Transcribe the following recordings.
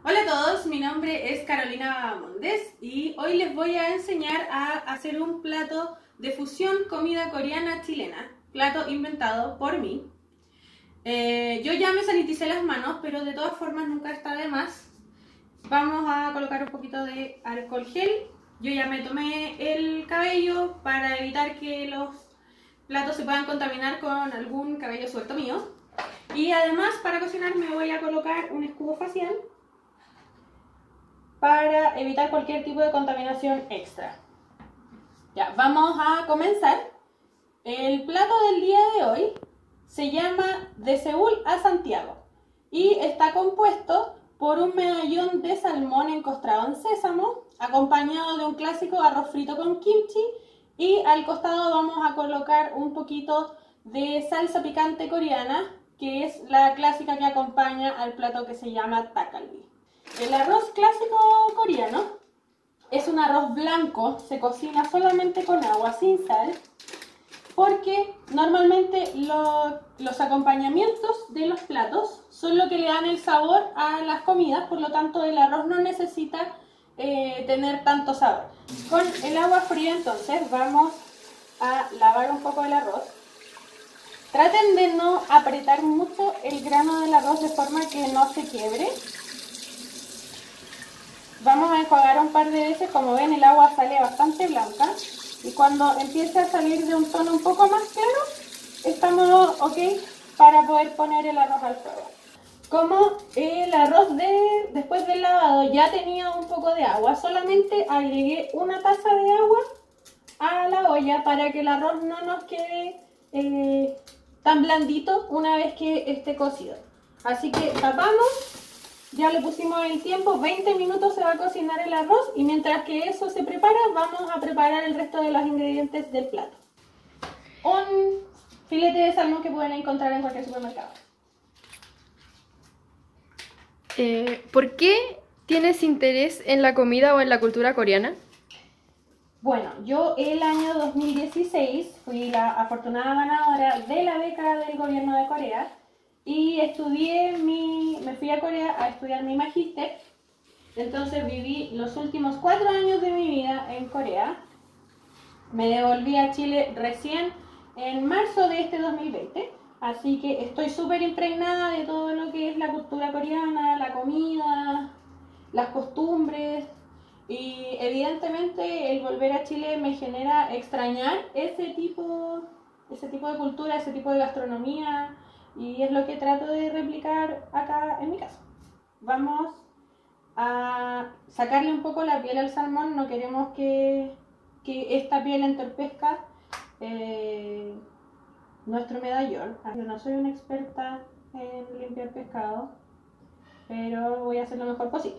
Hola a todos, mi nombre es Carolina Mondes y hoy les voy a enseñar a hacer un plato de fusión comida coreana chilena, plato inventado por mí. Yo ya me saniticé las manos, pero de todas formas nunca está de más. Vamos a colocar un poquito de alcohol gel. Yo ya me tomé el cabello para evitar que los platos se puedan contaminar con algún cabello suelto mío. Y además, para cocinar me voy a colocar un escudo facial para evitar cualquier tipo de contaminación extra. Ya, vamos a comenzar. El plato del día de hoy se llama De Seúl a Santiago y está compuesto por un medallón de salmón encostrado en sésamo, acompañado de un clásico arroz frito con kimchi, y al costado vamos a colocar un poquito de salsa picante coreana, que es la clásica que acompaña al plato que se llama takgalbi. El arroz clásico coreano es un arroz blanco, se cocina solamente con agua, sin sal, porque normalmente los acompañamientos de los platos son lo que le dan el sabor a las comidas, por lo tanto el arroz no necesita tener tanto sabor. Con el agua fría entonces vamos a lavar un poco el arroz. Traten de no apretar mucho el grano del arroz de forma que no se quiebre. Vamos a enjuagar un par de veces. Como ven, el agua sale bastante blanca y cuando empiece a salir de un tono un poco más claro, estamos ok para poder poner el arroz al fuego. Como el arroz después del lavado ya tenía un poco de agua, solamente agregué una taza de agua a la olla para que el arroz no nos quede tan blandito una vez que esté cocido. Así que tapamos. Ya le pusimos el tiempo, 20 minutos se va a cocinar el arroz, y mientras que eso se prepara, vamos a preparar el resto de los ingredientes del plato. Un filete de salmón que pueden encontrar en cualquier supermercado. ¿Por qué tienes interés en la comida o en la cultura coreana? Bueno, yo el año 2016 fui la afortunada ganadora de la beca del gobierno de Corea. Y me fui a Corea a estudiar mi magíster. Entonces viví los últimos 4 años de mi vida en Corea. Me devolví a Chile recién en marzo de este 2020. Así que estoy súper impregnada de todo lo que es la cultura coreana, la comida, las costumbres. Y evidentemente el volver a Chile me genera extrañar ese tipo de cultura, ese tipo de gastronomía. Y es lo que trato de replicar acá en mi casa. Vamos a sacarle un poco la piel al salmón. No queremos que esta piel entorpezca nuestro medallón. Yo no soy una experta en limpiar pescado, pero voy a hacer lo mejor posible.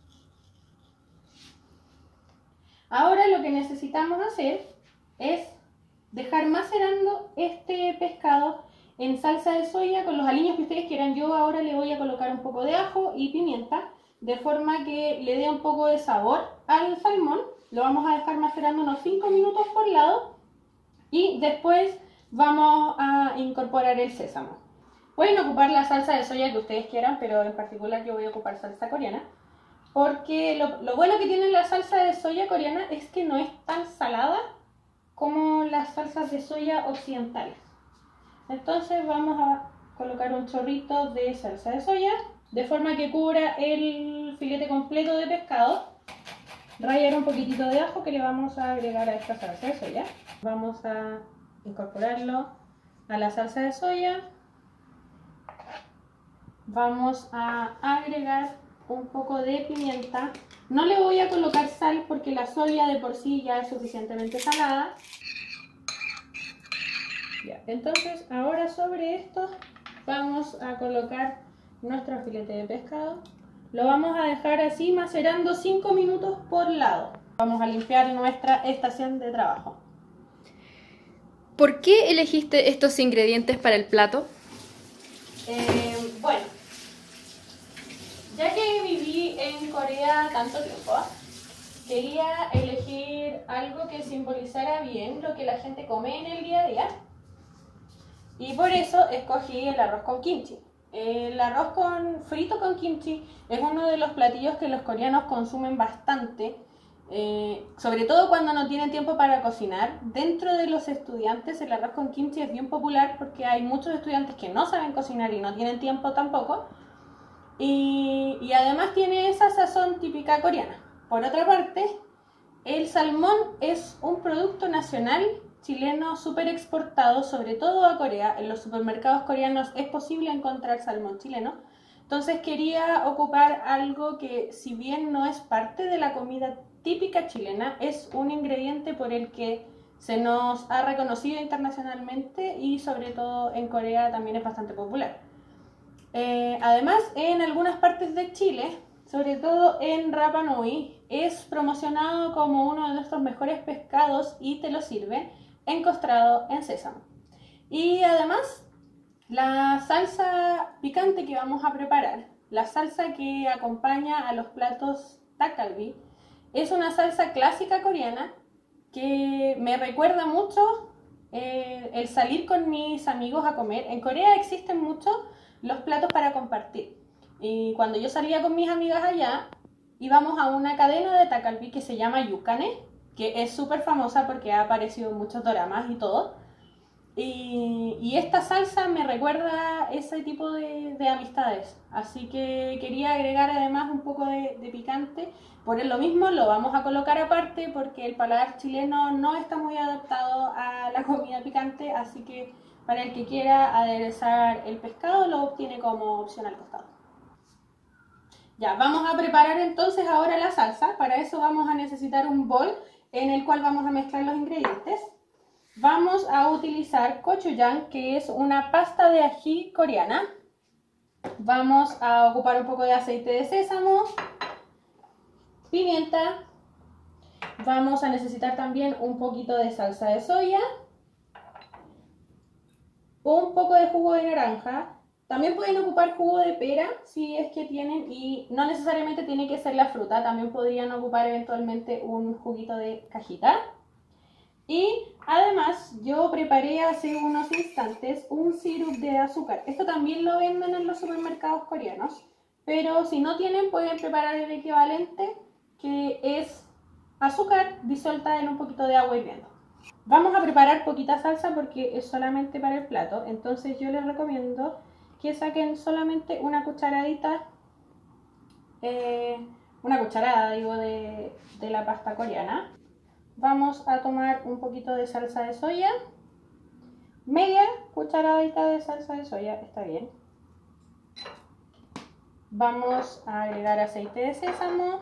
Ahora lo que necesitamos hacer es dejar macerando este pescado en salsa de soya con los aliños que ustedes quieran. Yo ahora le voy a colocar un poco de ajo y pimienta, de forma que le dé un poco de sabor al salmón. Lo vamos a dejar macerando unos 5 minutos por lado y después vamos a incorporar el sésamo. Pueden ocupar la salsa de soya que ustedes quieran, pero en particular yo voy a ocupar salsa coreana, porque lo bueno que tiene la salsa de soya coreana es que no es tan salada como las salsas de soya occidentales. Entonces vamos a colocar un chorrito de salsa de soya, de forma que cubra el filete completo de pescado. Rallar un poquitito de ajo que le vamos a agregar a esta salsa de soya. Vamos a incorporarlo a la salsa de soya. Vamos a agregar un poco de pimienta. No le voy a colocar sal porque la soya de por sí ya es suficientemente salada. Ya, entonces ahora sobre esto vamos a colocar nuestro filete de pescado. Lo vamos a dejar así macerando 5 minutos por lado. Vamos a limpiar nuestra estación de trabajo. ¿Por qué elegiste estos ingredientes para el plato? Bueno, ya que viví en Corea tanto tiempo, quería elegir algo que simbolizara bien lo que la gente come en el día a día. Y por eso escogí el arroz con kimchi. El arroz frito con kimchi es uno de los platillos que los coreanos consumen bastante, sobre todo cuando no tienen tiempo para cocinar. Dentro de los estudiantes el arroz con kimchi es bien popular porque hay muchos estudiantes que no saben cocinar y no tienen tiempo tampoco, y además tiene esa sazón típica coreana. Por otra parte, el salmón es un producto nacional chileno súper exportado, sobre todo a Corea. En los supermercados coreanos es posible encontrar salmón chileno. Entonces quería ocupar algo que, si bien no es parte de la comida típica chilena, es un ingrediente por el que se nos ha reconocido internacionalmente y sobre todo en Corea también es bastante popular. Además, en algunas partes de Chile, sobre todo en Rapa Nui, es promocionado como uno de nuestros mejores pescados y te lo sirven encostrado en sésamo. Y además, la salsa picante que vamos a preparar, la salsa que acompaña a los platos takgalbi, es una salsa clásica coreana que me recuerda mucho el salir con mis amigos a comer. En Corea existen muchos los platos para compartir. Y cuando yo salía con mis amigas allá, íbamos a una cadena de takgalbi que se llama Yukane, que es súper famosa porque ha aparecido en muchos doramas y todo. Y esta salsa me recuerda ese tipo de amistades. Así que quería agregar además un poco de picante. Por lo mismo lo vamos a colocar aparte porque el paladar chileno no está muy adaptado a la comida picante. Así que para el que quiera aderezar el pescado lo obtiene como opción al costado. Ya, vamos a preparar entonces ahora la salsa. Para eso vamos a necesitar un bol en el cual vamos a mezclar los ingredientes. Vamos a utilizar gochujang, que es una pasta de ají coreana. Vamos a ocupar un poco de aceite de sésamo, pimienta. Vamos a necesitar también un poquito de salsa de soya, un poco de jugo de naranja. También pueden ocupar jugo de pera si es que tienen, y no necesariamente tiene que ser la fruta, también podrían ocupar eventualmente un juguito de cajita. Y además yo preparé hace unos instantes un sirope de azúcar. Esto también lo venden en los supermercados coreanos, pero si no tienen pueden preparar el equivalente, que es azúcar disuelta en un poquito de agua hirviendo. Vamos a preparar poquita salsa porque es solamente para el plato, entonces yo les recomiendo que saquen solamente una cucharadita, una cucharada digo de la pasta coreana. Vamos a tomar un poquito de salsa de soya, media cucharadita de salsa de soya, está bien. Vamos a agregar aceite de sésamo,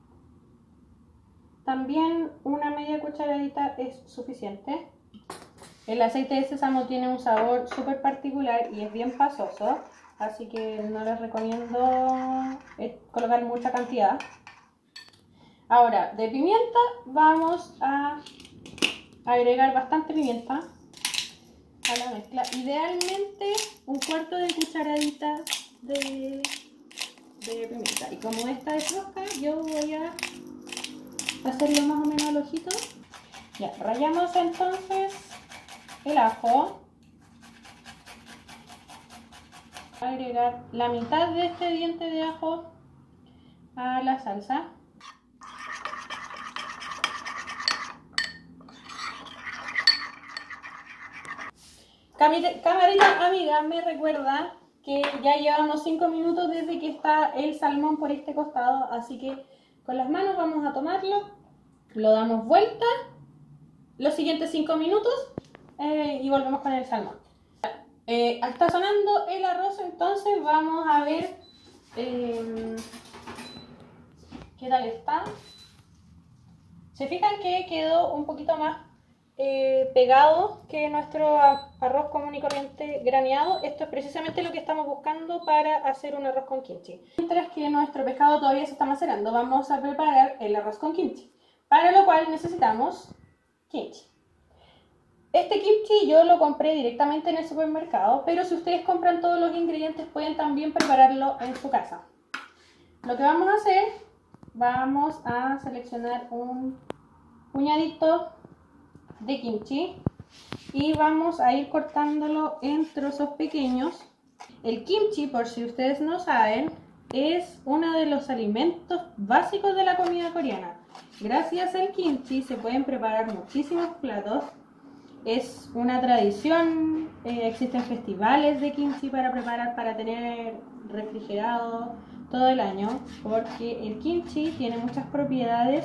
también una media cucharadita es suficiente. El aceite de sésamo tiene un sabor súper particular y es bien pasoso, así que no les recomiendo colocar mucha cantidad. Ahora, de pimienta vamos a agregar bastante pimienta a la mezcla. Idealmente un cuarto de cucharadita de pimienta. Y como esta es roja, yo voy a hacerlo más o menos al ojito. Ya, rallamos entonces el ajo. Agregar la mitad de este diente de ajo a la salsa. Camarita amiga, me recuerda que ya llevamos 5 minutos desde que está el salmón por este costado, así que con las manos vamos a tomarlo, lo damos vuelta los siguientes 5 minutos y volvemos con el salmón. Está sonando el arroz, entonces vamos a ver qué tal está. Se fijan que quedó un poquito más pegado que nuestro arroz común y corriente graneado. Esto es precisamente lo que estamos buscando para hacer un arroz con kimchi. Mientras que nuestro pescado todavía se está macerando, vamos a preparar el arroz con kimchi, para lo cual necesitamos kimchi. Este kimchi yo lo compré directamente en el supermercado, pero si ustedes compran todos los ingredientes pueden también prepararlo en su casa. Lo que vamos a hacer, vamos a seleccionar un puñadito de kimchi y vamos a ir cortándolo en trozos pequeños El kimchi, por si ustedes no saben, es uno de los alimentos básicos de la comida coreana. Gracias al kimchi se pueden preparar muchísimos platos. Es una tradición, existen festivales de kimchi para preparar, para tener refrigerado todo el año, porque el kimchi tiene muchas propiedades,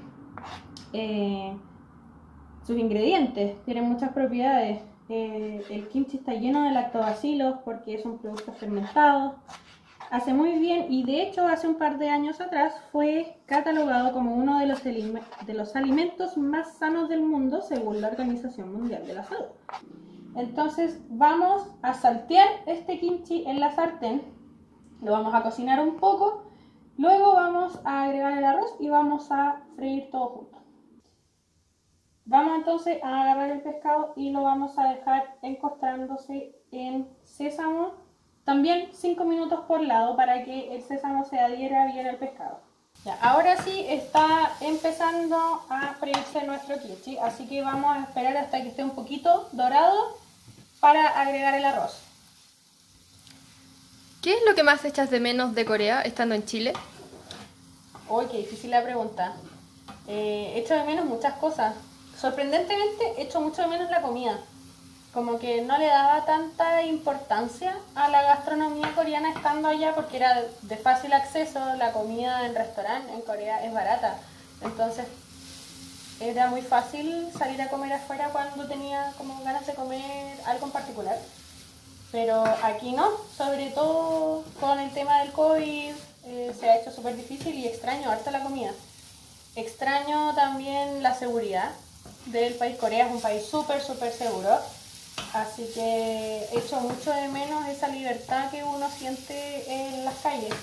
sus ingredientes tienen muchas propiedades. El kimchi está lleno de lactobacilos porque es un producto fermentado. Hace muy bien, y de hecho hace un par de años atrás fue catalogado como uno de los alimentos más sanos del mundo según la Organización Mundial de la Salud. Entonces vamos a saltear este kimchi en la sartén, lo vamos a cocinar un poco, luego vamos a agregar el arroz y vamos a freír todo junto. Vamos entonces a agarrar el pescado y lo vamos a dejar encostrándose en sésamo. También 5 minutos por lado para que el sésamo se adhiera bien al pescado. Ya, ahora sí está empezando a freírse nuestro kimchi, así que vamos a esperar hasta que esté un poquito dorado para agregar el arroz. ¿Qué es lo que más echas de menos de Corea estando en Chile? Uy, qué difícil la pregunta. Echo de menos muchas cosas. Sorprendentemente echo mucho de menos la comida. Como que no le daba tanta importancia a la gastronomía coreana estando allá porque era de fácil acceso, la comida en restaurante en Corea es barata. Entonces era muy fácil salir a comer afuera cuando tenía como ganas de comer algo en particular. Pero aquí no, sobre todo con el tema del COVID se ha hecho súper difícil y extraño harta la comida. Extraño también la seguridad del país. Corea es un país súper seguro. Así que echo mucho de menos esa libertad que uno siente en las calles.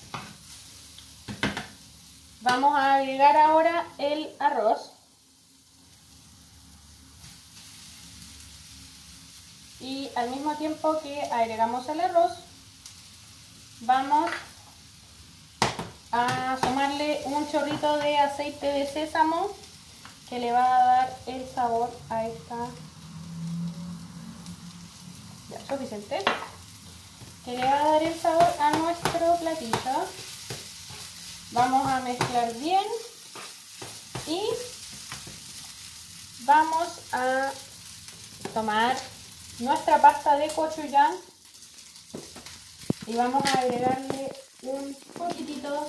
Vamos a agregar ahora el arroz. Y al mismo tiempo que agregamos el arroz, vamos a sumarle un chorrito de aceite de sésamo que le va a dar el sabor a esta... Ya, suficiente. Que le va a dar el sabor a nuestro platillo. Vamos a mezclar bien y vamos a tomar nuestra pasta de gochujang y vamos a agregarle un poquitito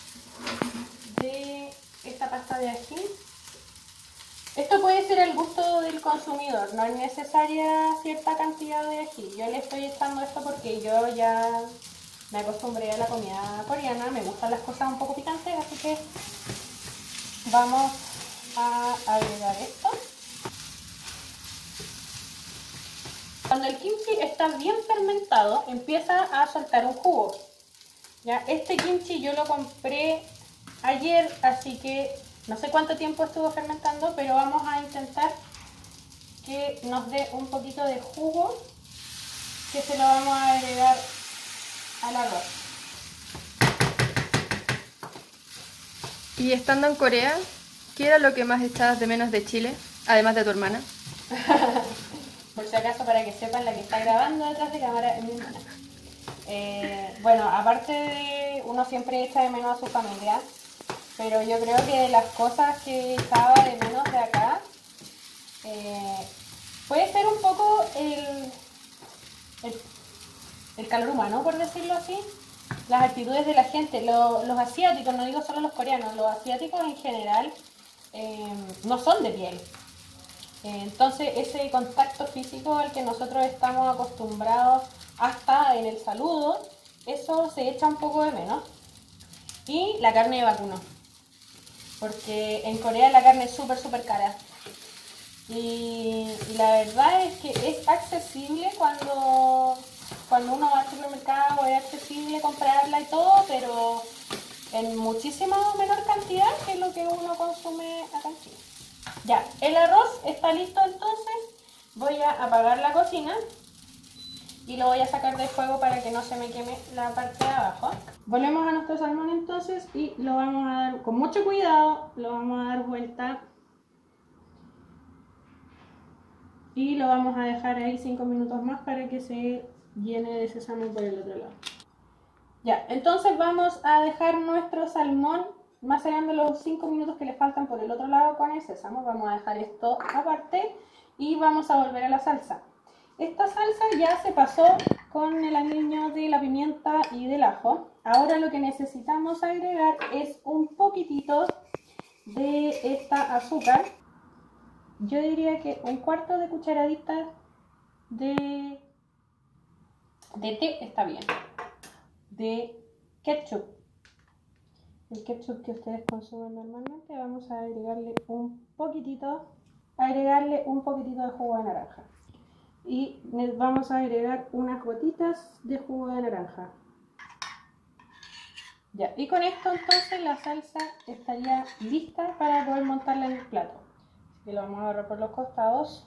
de esta pasta de ají. Esto puede ser al gusto del consumidor, no es necesaria cierta cantidad de ají. Yo le estoy echando esto porque yo ya me acostumbré a la comida coreana, me gustan las cosas un poco picantes, así que vamos a agregar esto. Cuando el kimchi está bien fermentado, empieza a soltar un jugo. ¿Ya? Este kimchi yo lo compré ayer, así que no sé cuánto tiempo estuvo fermentando, pero vamos a intentar que nos dé un poquito de jugo, que se lo vamos a agregar al arroz. Y estando en Corea, ¿qué era lo que más echabas de menos de Chile, además de tu hermana? Por si acaso, para que sepan, la que está grabando detrás de cámara es mi hermana. Bueno, aparte de uno siempre echa de menos a su familia, pero yo creo que de las cosas que echaba de menos de acá, puede ser un poco el calor humano, por decirlo así, las actitudes de la gente, los asiáticos, no digo solo los coreanos, los asiáticos en general no son de piel. Entonces ese contacto físico al que nosotros estamos acostumbrados hasta en el saludo, eso se echa un poco de menos. Y la carne de vacuno, porque en Corea la carne es súper cara. Y la verdad es que es accesible cuando uno va al supermercado, es accesible comprarla y todo, pero en muchísima menor cantidad que lo que uno consume acá en Chile. Ya, el arroz está listo, entonces voy a apagar la cocina y lo voy a sacar del fuego para que no se me queme la parte de abajo. Volvemos a nuestro salmón entonces y lo vamos a dar con mucho cuidado, lo vamos a dar vuelta y lo vamos a dejar ahí 5 minutos más para que se llene de sésamo por el otro lado. Ya, entonces vamos a dejar nuestro salmón macerando los 5 minutos que le faltan por el otro lado con el sésamo. Vamos a dejar esto aparte y vamos a volver a la salsa. Esta salsa ya se pasó con el aliño de la pimienta y del ajo. Ahora lo que necesitamos agregar es un poquitito de esta azúcar. Yo diría que un cuarto de cucharadita de té está bien. De ketchup. El ketchup que ustedes consumen normalmente, vamos a agregarle un poquitito de jugo de naranja. Y vamos a agregar unas gotitas de jugo de naranja. Ya, y con esto entonces la salsa estaría lista para poder montarla en el plato. Así que lo vamos a agarrar por los costados.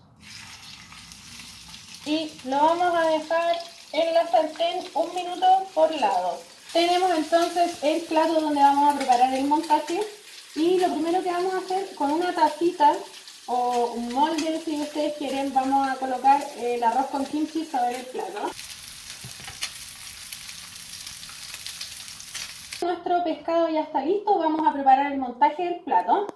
Y lo vamos a dejar en la sartén 1 minuto por lado. Tenemos entonces el plato donde vamos a preparar el montaje. Y lo primero que vamos a hacer con una tacita o un molde, si ustedes quieren, vamos a colocar el arroz con kimchi sobre el plato. Nuestro pescado ya está listo, vamos a preparar el montaje del plato.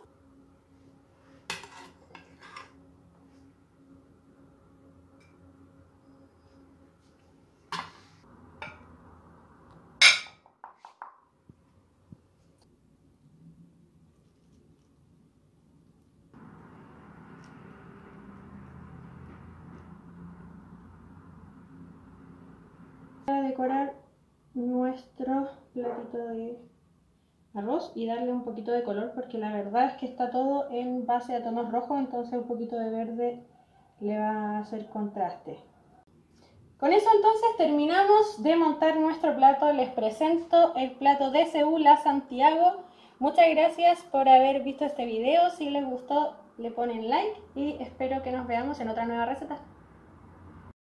Para decorar nuestro platito de arroz y darle un poquito de color, porque la verdad es que está todo en base a tonos rojos, entonces un poquito de verde le va a hacer contraste. Con eso entonces terminamos de montar nuestro plato. Les presento el plato de Seúl a Santiago. Muchas gracias por haber visto este video. Si les gustó, le ponen like y espero que nos veamos en otra nueva receta.